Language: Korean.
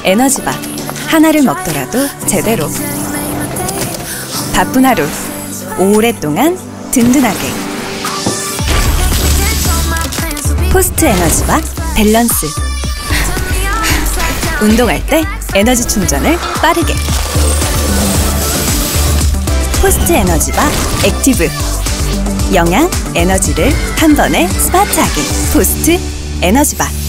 에너지바. 하나를 먹더라도 제대로. 바쁜 하루 오랫동안 든든하게. 포스트 에너지바 밸런스. 운동할 때 에너지 충전을 빠르게. 포스트 에너지바 액티브. 영양, 에너지를 한 번에 스마트하게. 포스트 에너지바.